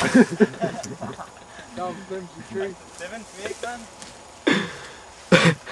Down slims the tree. 7 to 8 man.